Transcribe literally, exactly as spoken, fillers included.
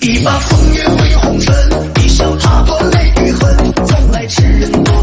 一把风月为红尘，一笑踏破泪与痕，从来痴人多。